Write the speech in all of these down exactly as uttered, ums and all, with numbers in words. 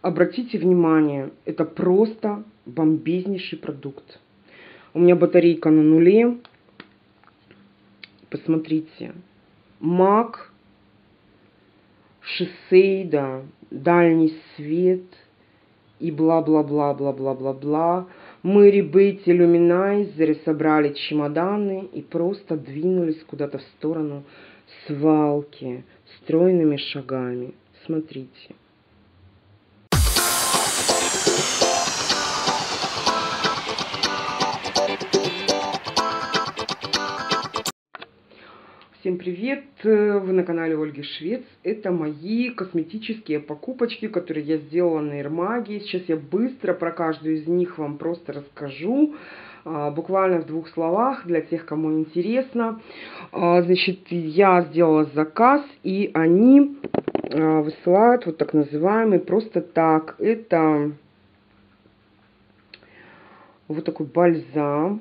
Обратите внимание, это просто бомбезнейший продукт. У меня батарейка на нуле. Посмотрите. Мак, Шисейда, дальний свет и бла-бла-бла-бла-бла-бла-бла. Мы, Бетти, Люминайзеры собрали чемоданы и просто двинулись куда-то в сторону свалки стройными шагами. Смотрите. Всем привет! Вы на канале Ольги Швец. Это мои косметические покупочки, которые я сделала на Ирмаге. Сейчас я быстро про каждую из них вам просто расскажу. Буквально в двух словах для тех, кому интересно. Значит, я сделала заказ, и они высылают вот так называемый просто так. Это вот такой бальзам.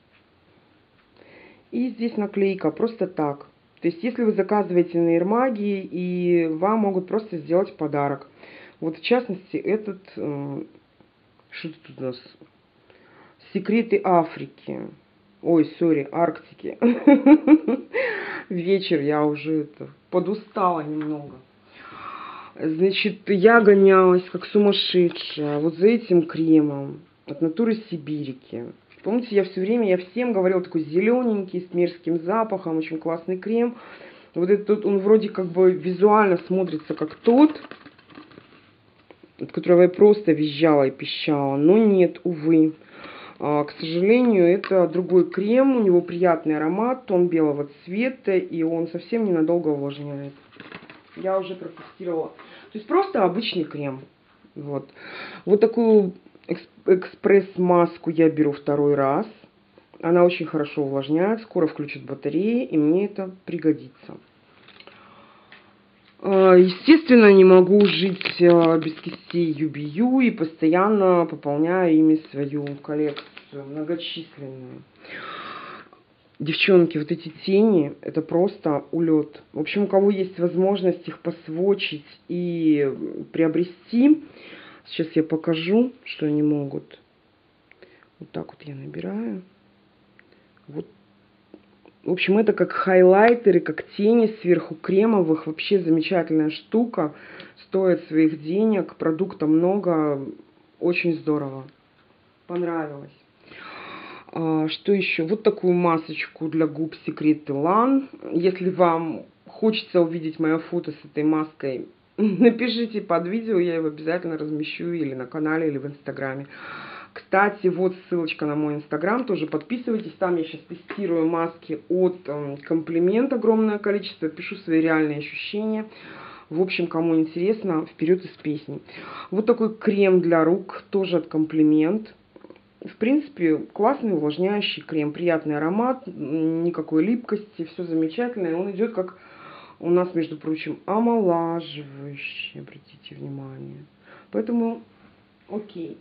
И здесь наклейка просто так. То есть, если вы заказываете на Ирмаге, и вам могут просто сделать подарок. Вот, в частности, этот... Э, что тут у нас? Секреты Африки. Ой, сори, Арктики. Вечер, я уже это, подустала немного. Значит, я гонялась, как сумасшедшая, вот за этим кремом от Натуры Сибирики. Помните, я все время, я всем говорила, такой зелененький, с мерзким запахом, очень классный крем. Вот этот, он вроде как бы визуально смотрится как тот, от которого я просто визжала и пищала. Но нет, увы. А, к сожалению, это другой крем, у него приятный аромат, тон белого цвета, и он совсем ненадолго увлажняет. Я уже протестировала. То есть просто обычный крем. Вот, вот такую... экспресс-маску я беру второй раз. Она очень хорошо увлажняет, скоро включит батареи, и мне это пригодится. Естественно, не могу жить без кистей ю би ю и постоянно пополняю ими свою коллекцию многочисленную. Девчонки, вот эти тени, это просто улет. В общем, у кого есть возможность их посвочить и приобрести, сейчас я покажу, что они могут. Вот так вот я набираю. Вот. В общем, это как хайлайтеры, как тени сверху кремовых. Вообще замечательная штука. Стоит своих денег. Продукта много. Очень здорово. Понравилось. А, что еще? Вот такую масочку для губ Secret Elan. Если вам хочется увидеть мое фото с этой маской, напишите под видео, я его обязательно размещу или на канале, или в инстаграме. Кстати, вот ссылочка на мой инстаграм, тоже подписывайтесь. Там я сейчас тестирую маски от э, Комплимент, огромное количество, пишу свои реальные ощущения. В общем, кому интересно, вперед из песни. Вот такой крем для рук, тоже от Комплимент. В принципе, классный увлажняющий крем, приятный аромат, никакой липкости, все замечательно. И он идет как... У нас, между прочим, омолаживающий, обратите внимание. Поэтому, окей.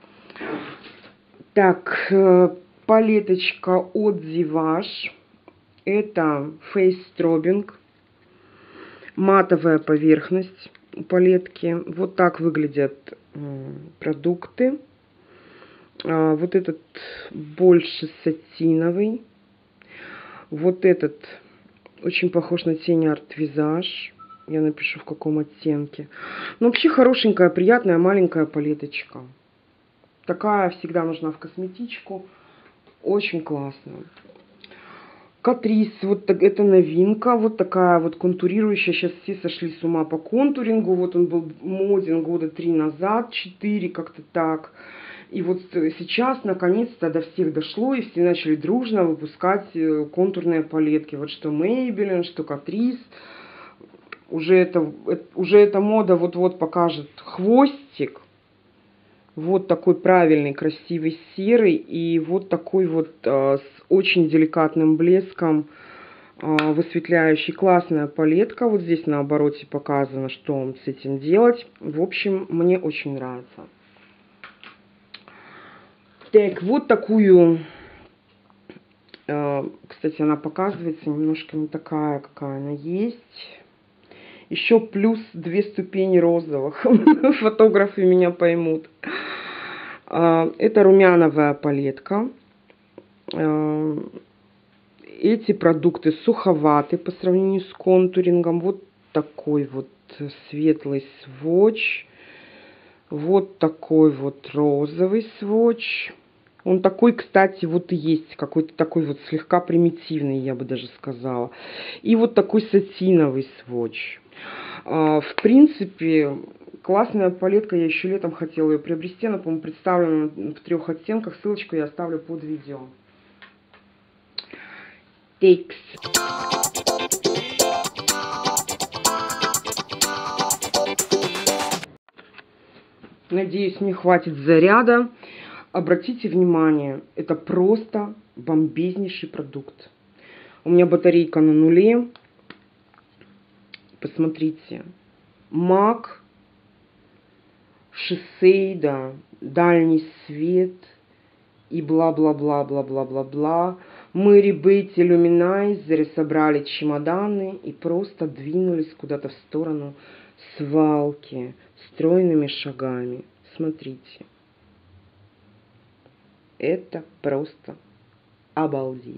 Так, палеточка от Zivage. Это Face Strobing. Матовая поверхность у палетки. Вот так выглядят продукты. Вот этот больше сатиновый. Вот этот... очень похож на тень Art Visage. Я напишу, в каком оттенке. Но вообще хорошенькая, приятная, маленькая палеточка. Такая всегда нужна в косметичку. Очень классная. Катрис. Вот это новинка. Вот такая вот контурирующая. Сейчас все сошли с ума по контурингу. Вот он был моден года три назад. Четыре, как-то так. И вот сейчас, наконец-то, до всех дошло, и все начали дружно выпускать контурные палетки. Вот что Maybelline, что Catrice. Уже это, уже эта мода вот-вот покажет хвостик. Вот такой правильный, красивый серый. И вот такой вот а, с очень деликатным блеском а, высветляющий. Классная палетка. Вот здесь на обороте показано, что с этим делать. В общем, мне очень нравится. Так, вот такую, э, кстати, она показывается немножко не такая, какая она есть. Еще плюс две ступени розовых. Фотографы меня поймут. Это румяновая палетка. Эти продукты суховаты по сравнению с контурингом. Вот такой вот светлый сводч. Вот такой вот розовый сводч. Он такой, кстати, вот и есть. Какой-то такой вот слегка примитивный, я бы даже сказала. И вот такой сатиновый сводч. В принципе, классная палетка. Я еще летом хотела ее приобрести. Она, по-моему, представлена в трех оттенках. Ссылочку я оставлю под видео. Текс. Надеюсь, мне хватит заряда. Обратите внимание, это просто бомбезнейший продукт. У меня батарейка на нуле. Посмотрите. Мак, Шисейда, дальний свет и бла-бла-бла-бла-бла-бла-бла. Мы, ребята, люминайзеры, собрали чемоданы и просто двинулись куда-то в сторону свалки стройными шагами. Смотрите. Это просто обалдеть.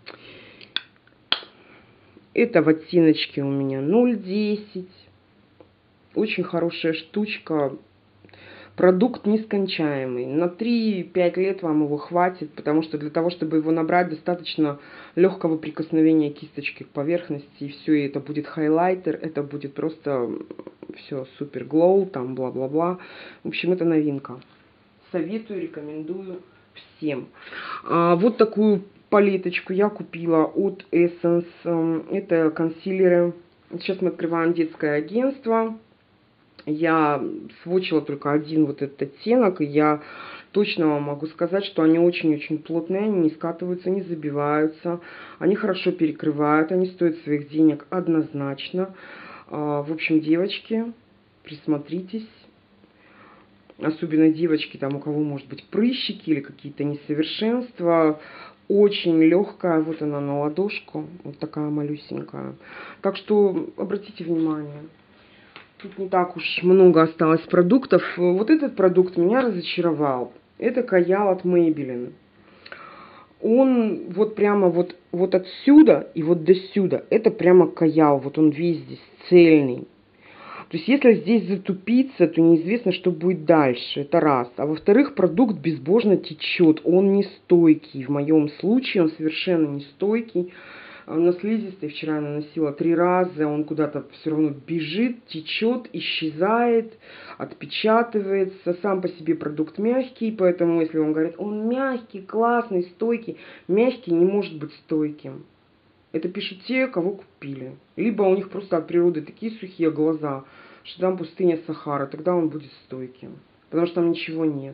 Это в оттеночке у меня ноль десять. Очень хорошая штучка. Продукт нескончаемый. На три-пять лет вам его хватит, потому что для того, чтобы его набрать, достаточно легкого прикосновения кисточки к поверхности. И все, и это будет хайлайтер, это будет просто все супер глоу, там бла-бла-бла. В общем, это новинка. Советую, рекомендую всем. А, вот такую палеточку я купила от Essence. Это консилеры. Сейчас мы открываем детское агентство. Я сводчила только один вот этот оттенок, и я точно вам могу сказать, что они очень-очень плотные, они не скатываются, не забиваются, они хорошо перекрывают, они стоят своих денег однозначно. В общем, девочки, присмотритесь. Особенно девочки, там у кого может быть прыщики или какие-то несовершенства. Очень легкая, вот она на ладошку, вот такая малюсенькая. Так что обратите внимание. Тут не так уж много осталось продуктов. Вот этот продукт меня разочаровал. Это каял от Maybelline. Он вот прямо вот, вот отсюда и вот до сюда. Это прямо каял. Вот он весь здесь цельный. То есть, если здесь затупиться, то неизвестно, что будет дальше. Это раз. А во-вторых, продукт безбожно течет. Он не стойкий. В моем случае он совершенно не стойкий. На слизистой вчера я наносила три раза. Он куда-то все равно бежит, течет, исчезает, отпечатывается. Сам по себе продукт мягкий. Поэтому, если он говорит, он мягкий, классный, стойкий. Мягкий не может быть стойким. Это пишут те, кого купили. Либо у них просто от природы такие сухие глаза, что там пустыня Сахара. Тогда он будет стойким. Потому что там ничего нет.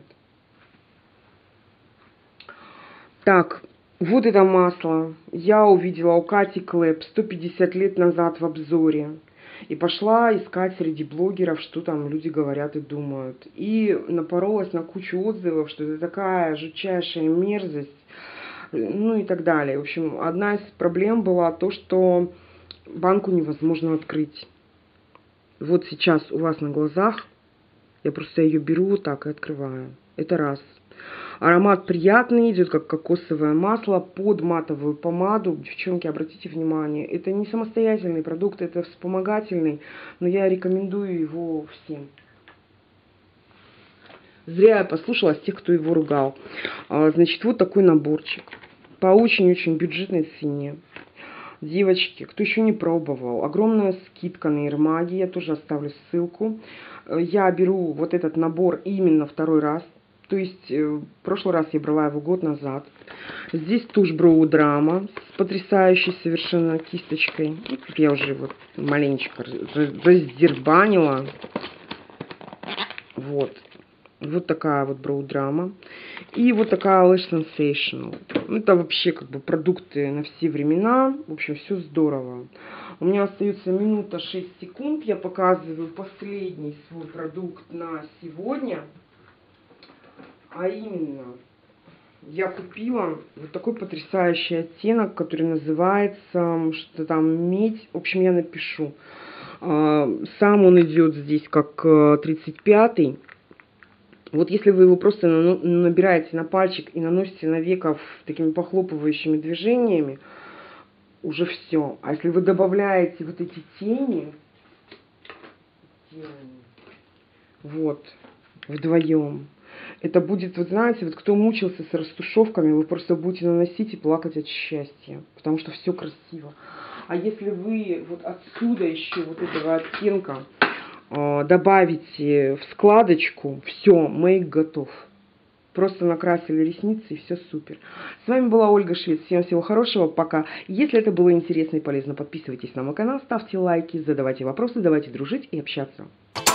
Так, вот это масло. Я увидела у Кати Клэп сто пятьдесят лет назад в обзоре. И пошла искать среди блогеров, что там люди говорят и думают. И напоролась на кучу отзывов, что это такая жутчайшая мерзость. Ну и так далее. В общем, одна из проблем была то, что банку невозможно открыть. Вот сейчас у вас на глазах я просто ее беру вот так и открываю. Это раз. Аромат приятный, идет как кокосовое масло под матовую помаду. Девчонки, обратите внимание, это не самостоятельный продукт, это вспомогательный, но я рекомендую его всем. Зря я послушалась тех, кто его ругал. Значит, вот такой наборчик. По очень-очень бюджетной цене. Девочки, кто еще не пробовал, огромная скидка на Ирмаги. Я тоже оставлю ссылку. Я беру вот этот набор именно второй раз. То есть, в прошлый раз я брала его год назад. Здесь тушь Brow Drama с потрясающей совершенно кисточкой. Тут я уже вот маленечко раздербанила. Вот. Вот такая вот Brow Drama. И вот такая Lash Sensational. Это вообще как бы продукты на все времена. В общем, все здорово. У меня остается минута шесть секунд. Я показываю последний свой продукт на сегодня. А именно, я купила вот такой потрясающий оттенок, который называется что-то там медь. В общем, я напишу. Сам он идет здесь как тридцать пятый. Вот если вы его просто набираете на пальчик и наносите на веко такими похлопывающими движениями, уже все. А если вы добавляете вот эти тени, вот, вдвоем, это будет, вот знаете, вот кто мучился с растушевками, вы просто будете наносить и плакать от счастья, потому что все красиво. А если вы вот отсюда еще вот этого оттенка э, добавите в складочку, все, мейк готов. Просто накрасили ресницы и все супер. С вами была Ольга Швец. Всем всего хорошего, пока. Если это было интересно и полезно, подписывайтесь на мой канал, ставьте лайки, задавайте вопросы, давайте дружить и общаться.